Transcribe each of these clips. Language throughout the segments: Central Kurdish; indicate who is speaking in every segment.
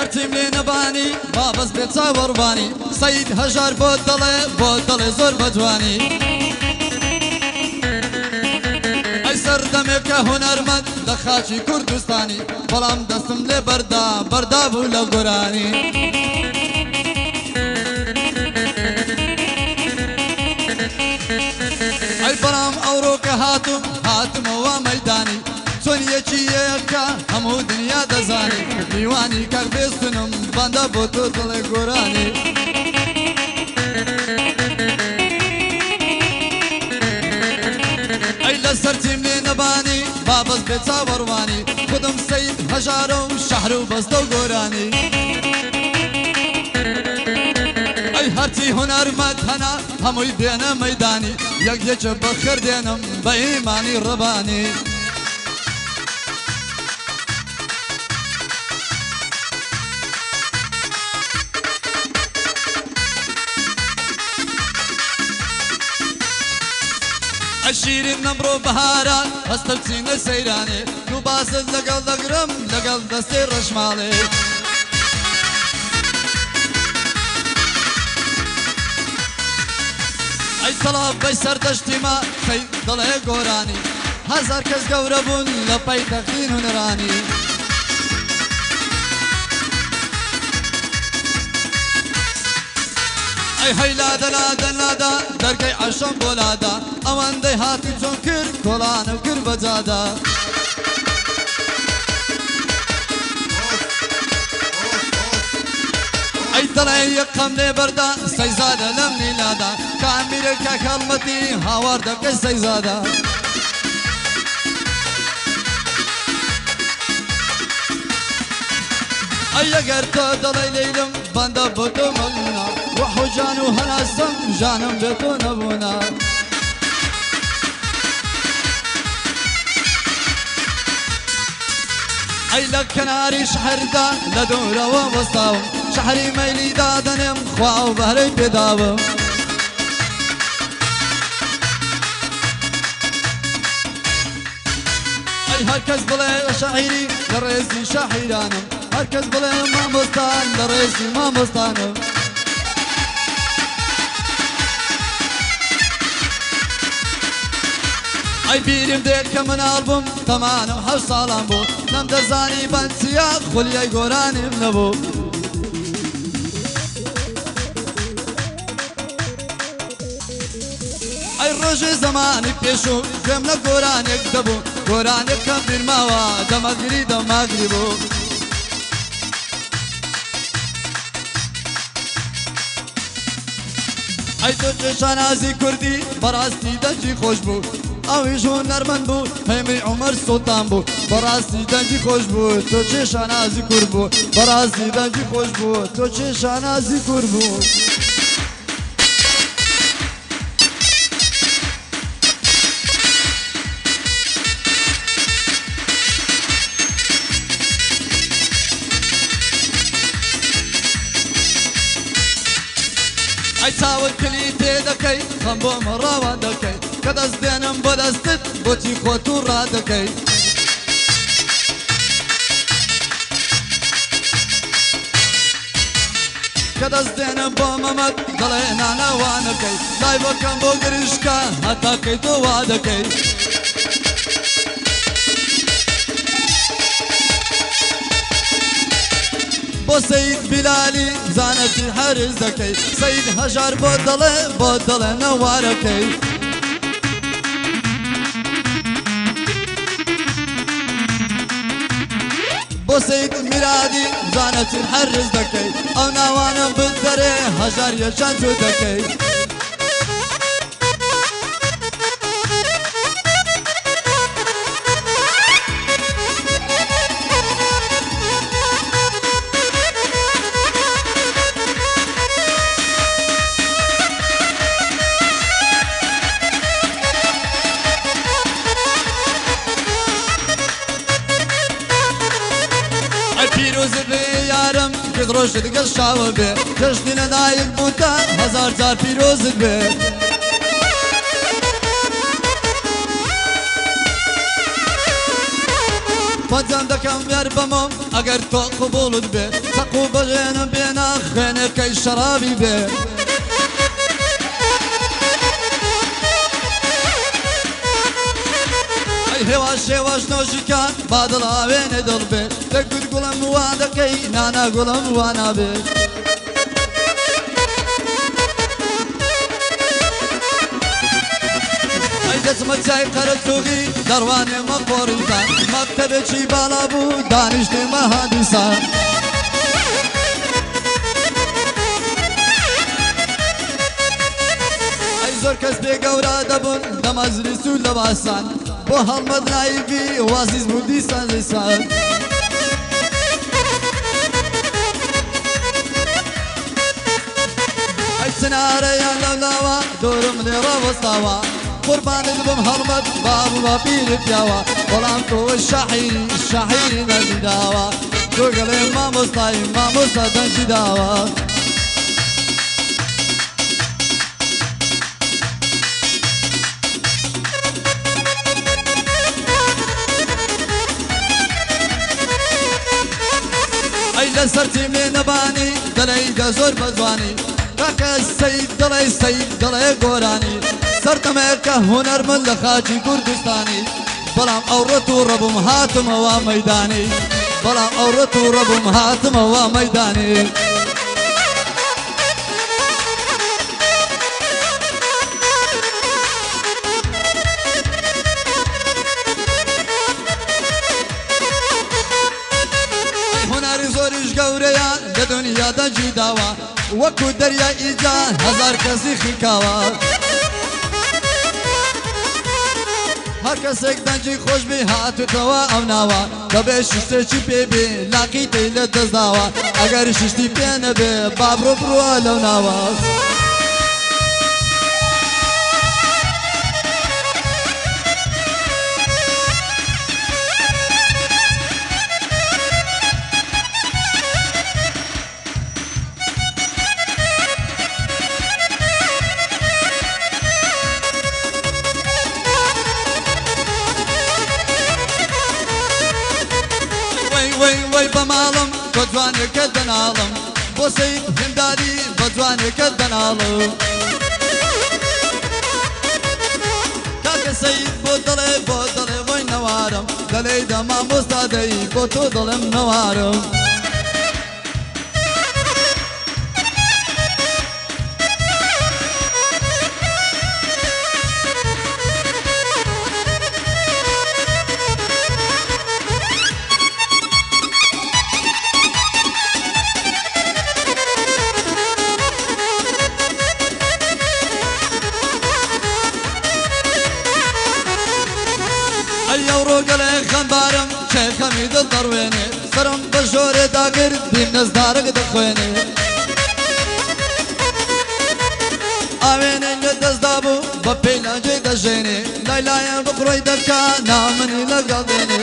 Speaker 1: سەرچیم لێ نەبانی با بەس بێت چاوەڕوانی سەید هەژار بۆ دڵێ زۆر بەجوانی ئەی سەردەمێکە هونەرمەند لە خاچی کوردستانی بەڵام دەستم لێ بەردا بوو لە گۆرانی ئەی بەڵام ئەوڕۆکە هاتمەوە مەیدانی چۆن یەکە هەموو دنیا دەزانی میوانی کەک بێستنم بەندە بۆ تۆ دڵێ گۆرانی ئەی لە سەرچیم لێ نەبانی با بەس بێ چاوەڕوانی خودم سەید هەژارە و شەحر و بەستە و گۆرانی ئەی هەرچی هونەرمەند هەنا هەمووی بێنە مەیدانی یەکێکە بەخێر دێنم بە ئیمانی ڕەبانی شیرین نەمڕۆ بەهاران هەستە بچینە سەیرانێ دوو باست لەگەڵ دەگرم لەگەڵ دەستەی ڕەشماڵێ ئەی سەڵاب بەی سەردەشتیما سەید دڵێ گۆرانی هەزار کەس گەورە بوون لە پایتەختی هونەرانی ئەی هەیلادا لادا دەرگەی عەشەم بۆ لادا ئەوەندەی هاتی چۆن کرد کۆڵانم کرد بە جادا ئەی دڵێ یەقەم لێ بەردا سەیزادە لەم نیلادا کامیرێکە کەڵمەتی هاوار دەکەی سەیزادا ئەی ئەگەر تۆ دڵی لەیلم بەندە بۆ تۆ مەمنونە وەحوجان و هەناسەم ژانم بێ تۆ نەبوونە ئەی لە کەناری شەحردا لە دوورەوە وەستاوم شەحری مەیلی دادەنێم خوا و بەهرەی پێداوم ئەی هەرکەس بڵێ شەعیری لە ڕێزی شەحیرانم هەرکەس بڵێ مامۆستان لە ڕێزی مامۆستانم ئەی بیرم دێت کە مناڵ بووم تەمانم 7 ساڵان بوو نەم دەزانی بەنچیا خولیای گۆرانیم نەبوو ئەی ڕۆژێ زەمانی پێشوو گوێم لە گۆرانێک دەبوو گۆرانێک کەم بیرماوە دەماگری بوو ئەی تۆ چێشانازی کوردی بەڕاستی دەنجی خۆش بوو ئەویش هونەرمەند بوو هەیمەی عومەر سوڵتان بوو بەڕاستی دەنجی خۆش بوو تۆ چێشانازی کورد بوو بەڕاستی دەنجی خۆش بوو تۆ چێشانازی کورد بوو ئەی چاوت کلی تێ دەکەی خەم بۆ مەڕاوە دەکەی کە دەست دێنم بۆ دەستت بۆچی خۆت و ڕادەکەی کە دەست دێنم بۆ مەمەد دەڵێ نانەوانەکەی لای بەکەم بۆ گرشکە هەتاکەی تۆ وا دەکەی بۆ سەید بیلالی زانەتی هەرز دەکەی سەید هەژار بۆ دڵێ نەوارەکەی بۆ سەید میرادی زانەتی هەرز دەکەی ئەو ناوانم بدەرێ هەژار یەکان جوو دەکەی پیرۆزت بێ یارم کت ڕۆژت گەل شاوە بێ جەژنی لەدایک بووتان 1000 جار پیرۆزت بێ وەجان دەکەم یار بەمەم ئەگەر تۆ قبوڵت بێ سەق و بەژێنم بێنە خوێنەکەی شەرابی بێ هێواش هێواش نۆژیکان با دڵاوێنێ دڵ بێ لە گورگوڵم وا دەکەی نانا گوڵم وا نابێ دەچمە چای قەرەتوغی دەڕوانێمە قۆڕیزان مەکتەبێکی باڵا بوو دانیشتێمە هادیسان ئەی زۆر کەس بێگەورە دەبوون لە مەجلیس و لە باسان بۆ هەڵمەت نایبی وازیز بوو دیسان دیسان ئەی چنارەیان لەولاوە دۆرم لێڕە وەستاوە قربانت بم هەڵمەت بابوو بە پیرت پیاوە بەڵام تۆ شاحیری نەزی داوە تۆ گەڵێ مامۆستای مامۆستا دەنجی داوە ئەی لەسەر تیمێ نەبانی دەلەیگە زۆر بەجوانی کاکە سەید دەڵێ سەید دەڵێ گۆرانی سەرتەمەیەکە هونەرمەند لە خاچی کوردستانی بەڵام ئەوڕەت و ڕەبووم هاتمەوە مەیدانی بەڵام ئەوڕەت و ڕەبووم هاتمەوە مەیدانی هونەری زۆریش گەورەیە لە دنیادا جیداوە وەکو دەریای ئیجا هەزار کەسی خیکاوە هەر کەسێک دەنجی خۆش بێ هاتوتەوە ئەو ناوە دەبێ شتێکی پێبێ لاقی تێی لە دەستداوە ئەگەر شتی پێ نەبێ با بڕۆ بڕوە لەو ناوە وەی بەماڵم بە جوانێکە دەناڵم بۆ سەید هێنداری بە جوانێکە دەناڵم کاکە سەید بۆ دەڵێ وەی نەوارم دەلێ دەمامۆستا دەی بۆ تۆ دەڵێم نەوارم ئەوڕۆ گەلێ خەمبارم کێخەمی دڵ دەڕوێنێ سەرم بە ژۆرێ داگرت دیم نەزدارەک دەخوێنێ ئاوێنەی لە دەستدا بوو بە پەیلانجێ دەژێنێ لایلایەن بڕۆی دەکا نامنی لەگەڵ دێنێ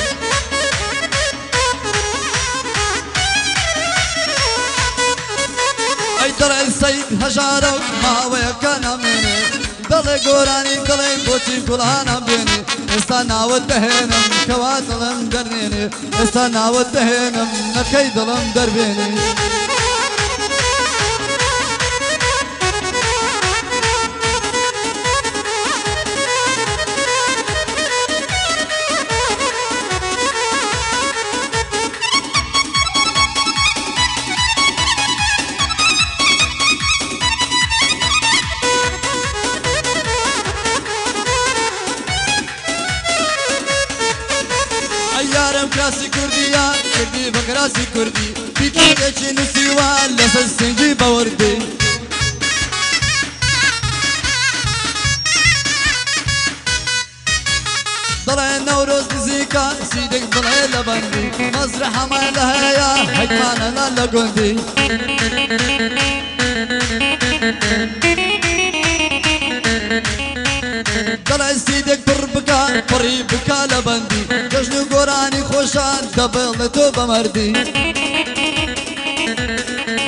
Speaker 1: ئەی دەڵێ سەید هەژارە و ماوەیەکە نامێنێ دەڵێ گۆرانی دەڵێ بۆچی گوڵانە بێنێ ئێستا ناوت دەهێنم کەوا دڵم دەرنێنێ ئێستا ناوت دەهێنم نەکەی دڵم دەربێنێ یارم کراسی کوردیە کردی بە کراسی کوردی پیتێکی نووسیوان لەسەر سنگی بەوردی دەڵێ نەورۆز نزیکە سیدێک بڵێ لە بەندی مەزرە هەمان لە هەیە حەکمانەلا لە گوندی دەڵێ سیدێک پڕ بکە پڕی بکە لە بەندی جەژن و گۆرانی خۆشان دەبڵێ تۆ بەمەردی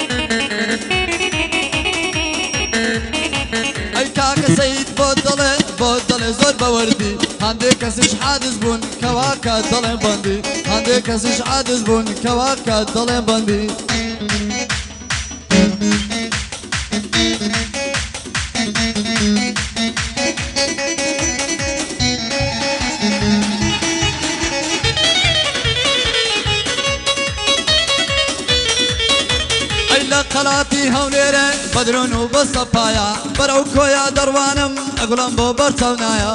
Speaker 1: ئەی کاکە سەید بۆ دەڵێ بۆ دڵێ زۆر بەوەردی هەندێک کەسیش عادز بوون کەوا کە دڵێن بەندی هەندێک کەسیش عادز بوون کەوا کە دڵێن بەندی قەڵاتی هەولێرە بەدرۆن و بە سەپایە بەرەو کۆیا دەڕوانم ئەگوڵم بۆ بەرچاو نایە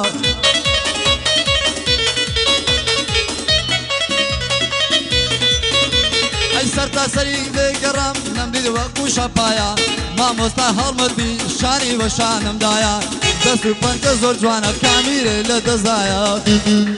Speaker 1: ئەی سەرتا سەری دەیگەڕام نەمدیدەوە قوشەپایە مامۆستا هەڵمەتی شانی وە شانمدایە دەست و پەنجە زۆر جوانە کامیرێ لە دەزایە